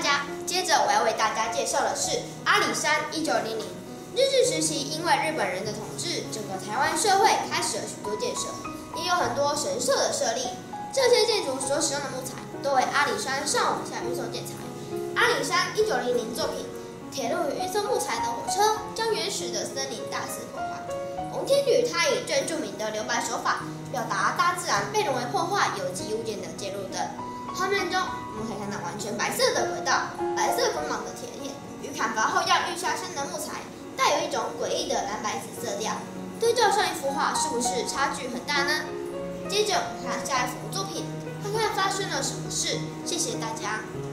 家，接着我要为大家介绍的是阿里山1900。日治时期，因为日本人的统治，整个台湾社会开始了许多建设，也有很多神社的设立。这些建筑所使用的木材，都为阿里山上往下运送建材。阿里山1900作品，铁路与运送木材的火车，将原始的森林大肆破坏。洪天宇他以最著名的留白手法，表达大自然被人为破坏有机物件的介入等。画面中，我们可以看到完全白色的轨道、白色光芒的铁链与砍伐后要绿下山的木材，带有一种诡异的蓝白紫色调。对照上一幅画，是不是差距很大呢？接着我们看下一幅作品，看看发生了什么事。谢谢大家。